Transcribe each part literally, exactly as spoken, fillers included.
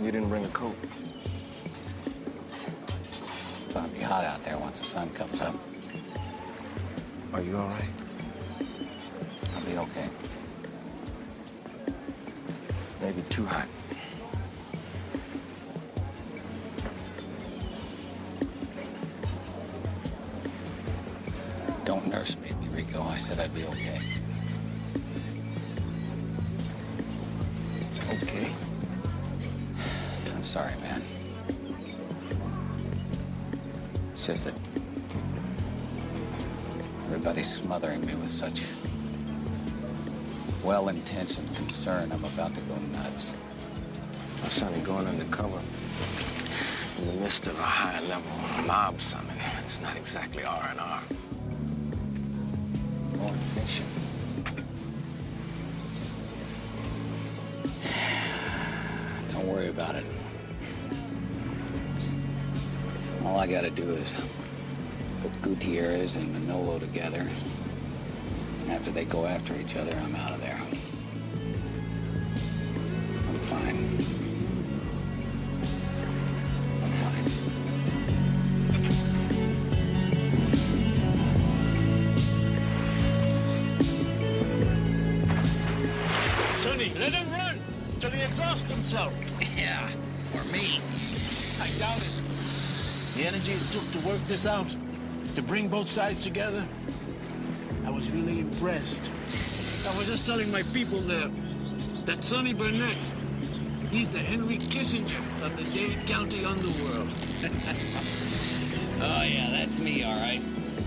You didn't bring a coat. It's gonna be hot out there once the sun comes up. Are you all right? I'll be okay. Maybe too hot. Don't nurse me, Rico. I said I'd be okay. Okay. I'm sorry, man. It's just that everybody's smothering me with such well-intentioned concern. I'm about to go nuts. My Sonny, going undercover in the midst of a high-level mob summit, it's not exactly R and R. Going fishing. Don't worry about it. All I gotta do is put Gutierrez and Manolo together. And after they go after each other, I'm out of there. I'm fine. I'm fine. Sonny, let him run till he exhausts himself. Yeah, or me. I doubt it. The energy it took to work this out, to bring both sides together, I was really impressed. I was just telling my people there that Sonny Burnett, he's the Henry Kissinger of the Dade County underworld. Oh, yeah, that's me, all right.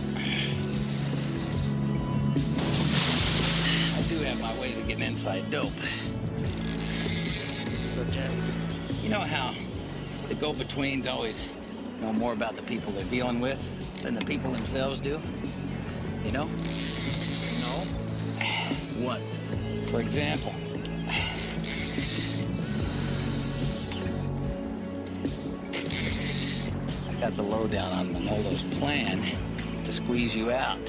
I do have my ways of getting inside dope. Such as? You know how the go-betweens always know more about the people they're dealing with than the people themselves do? You know? No. What? For example, I got the lowdown on Manolo's plan to squeeze you out.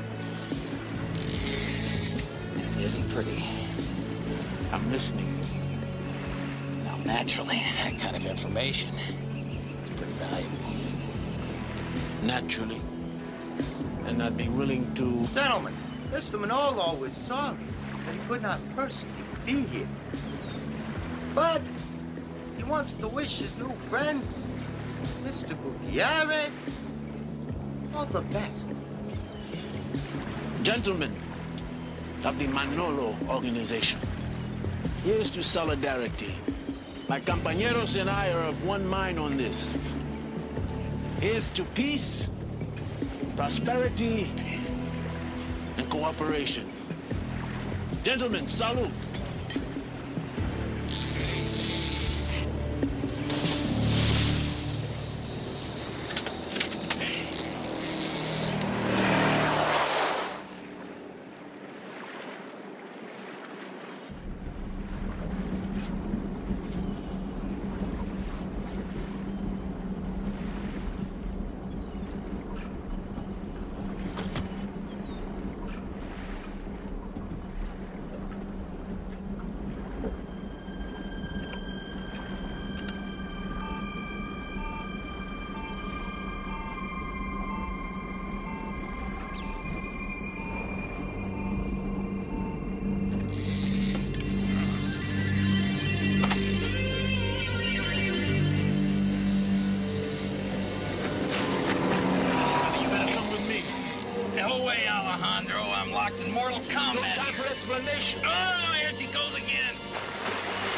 And it isn't pretty. I'm listening. Now, naturally, that kind of information is pretty valuable. Naturally. And I'd be willing to... Gentlemen, Mister Manolo was sorry that he could not personally be here. But he wants to wish his new friend, Mister Gutierrez, all the best. Gentlemen of the Manolo organization, here's to solidarity. My compañeros and I are of one mind on this. Here's to peace, prosperity, and cooperation. Gentlemen, salute. I'm locked in Mortal Kombat. No time for explanation. Oh, here she goes again.